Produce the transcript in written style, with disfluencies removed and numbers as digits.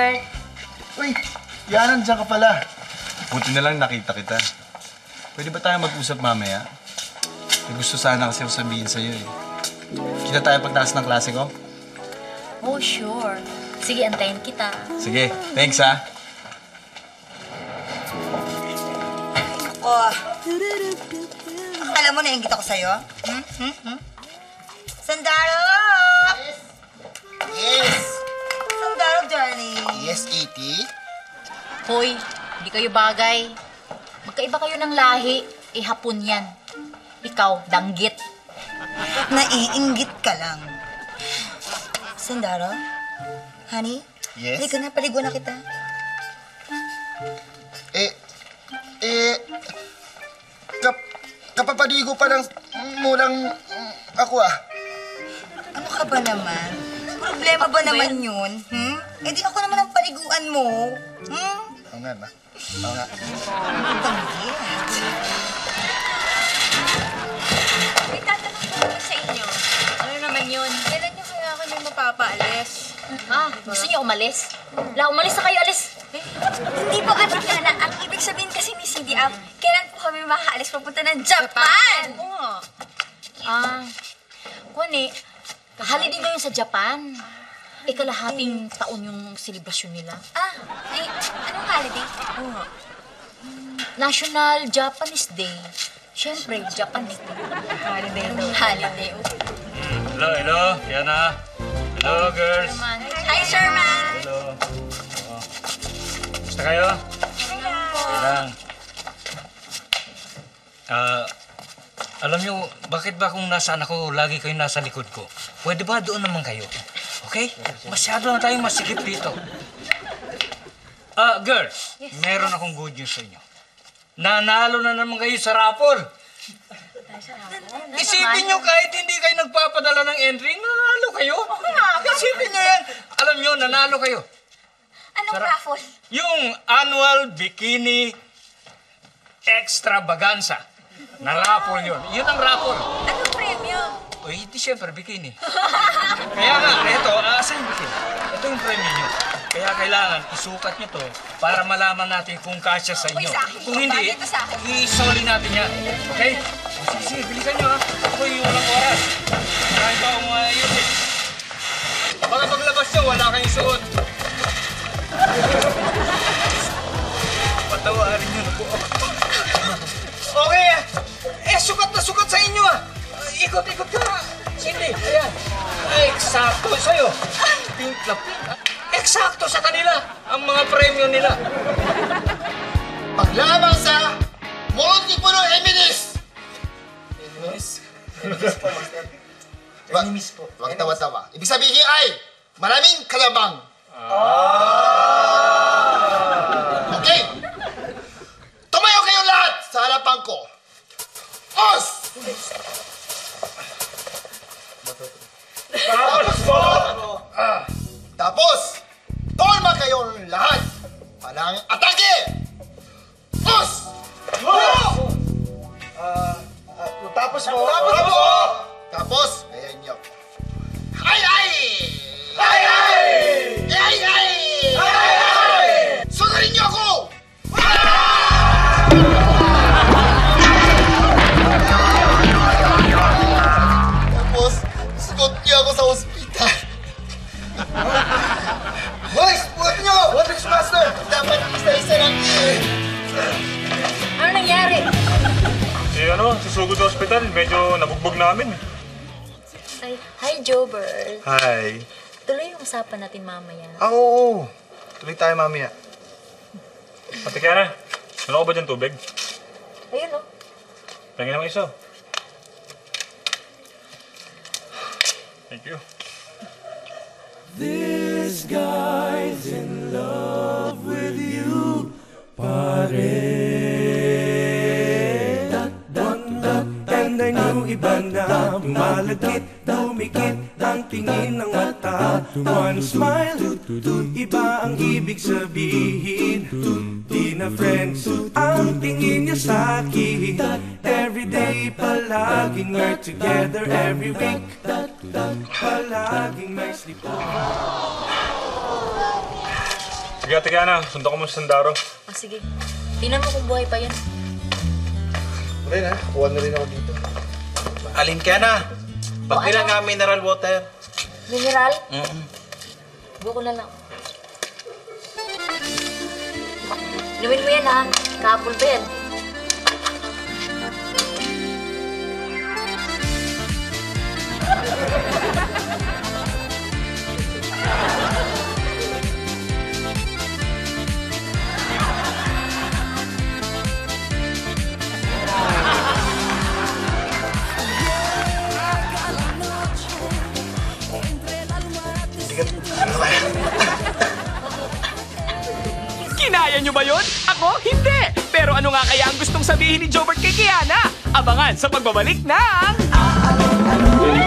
Robert. Uy, yan, nandiyan ka pala. Buti na lang nakita kita. Pwede ba tayo mag-usap mamaya? May gusto sana kasi ako sabihin sa'yo eh. Kita tayo pagtaas ng klase ko? Oh, sure. Sige, antayin kita. Sige, thanks ha. Oh. Alam mo, nainggit ako sa'yo. Sandaro! Yes! Sandaro, darling. Yes, Iti? Hoy, hindi kayo bagay. Magkaiba kayo ng lahi. Hapon yan. Ikaw, danggit. Naiinggit ka lang. Sandaro? Honey? Yes? Halika na, paliguan na kita. Kapapadigo pa lang mulang ako ah. Ano ka ba naman? Problema ba naman yun? Eh di ako naman ang paliguan mo. Oo nga ba? Oo nga. Danggit. May tatanong ko sa inyo. Ano naman yun? Kailan niyo kaya kami mapapaalis? Gusto niyo umalis? Umalis na kayo, alis. Hindi po, Ate Kiana. Ang ibig sabihin kasi ni CDF, kailan po kami makaalis papunta ng Japan? Oo. Kuwani, holiday ngayon sa Japan. Ikalahating taon yung selebrasyon nila. Anong holiday? National Japanese Day. Siyempre, Japanese Day. Holiday daw. Holiday. Hello, Kiana. Hello, girls. Hi, Sherman! Hello. Gusto kayo? Kailang. Alam niyo, bakit ba kung nasaan ako, lagi kayo nasa likod ko? Pwede ba doon naman kayo? Okay? Masyado na tayong masikip dito. Girls, meron akong good news sa inyo. Nanalo na naman kayo sa raffle. Isipin nyo kahit hindi kayo nagpapadala ng entry, nanalo kayo. Isipin nyo yan. Alam nyo, nanalo kayo. Anong raffle? Yung annual bikini extravaganza. Na raffle yun. Yun ang raffle. Anong premyo? Uy, hindi siyempre bikini. Kaya nga, eto, asan yung bikini? Ito yung premyo nyo. Kaya kailangan isukat nyo to para malaman natin kung kasya sa inyo. Uy, sa akin Kung to. hindi, Bagay to sa akin. isoli natin yan. Okay? Sige, bilisan nyo ha. Ako yung walang oras. Marami pa akong ayusin. Baka paglabas nyo, wala kayong suot. Patawarin nyo na po. Okay, sukat na sukat sa inyo ah. Ikot-ikot ka. Hindi, ayan. Ay, eksakto sa'yo. Pink na pink. Eksakto sa kanila ang mga premyo nila. Paglamang sa Montipuno Eminis! Eminis po. Huwag tawa-tawa. Ibig sabihin ay maraming kalabang. Okay. Tumayo kayo lahat sa harapan ko. Os! Tapos po! Tapos, tolma kayong lahat. Palang atake! Os! Tapos po! Tapos po! Tapos, ayan nyo. Ay! Ay! Ay! Ay! Ay! Ay! Ay! Sundarin nyo ako! Tapos, sugot niyo ako sa ospital. Boys, buhat nyo! What is master? Dapat isa-isa lang. Ano nangyari? Susugod sa ospital. Medyo nabugbog namin. Ay, hi, Jobert. Hi. Tuloy yung usapan natin mamaya. Oo. Tuloy tayo mamaya. Ate Kiana, wala ko ba dyan tubig? Ayun, oh. Pangin naman isa. Thank you. This guy's in love with you, pare. And I knew iba na tumalagkit, dumikit ang tingin ng mata. One smile, iba ang ibig sabihin. Di na friends ang tingin niya sa'kin. Everyday palaging we're together every week. Palaging may sleepover. Sige, Ate Kiana. Sundan ko mo sa Sandaro. Ah, sige. Tingnan mo kung buhay pa yan. Ren ha, kuha na rin ako dito. Alin ka na? Pagbilang nga mineral water. Mineral? Buko na lang. Inumin mo yan, ha? Kapul pa yan. Kinaya nyo ba yun? Ako, hindi! Pero ano nga kaya ang gustong sabihin ni Jobert kay Kiana? Abangan sa pagbabalik ng...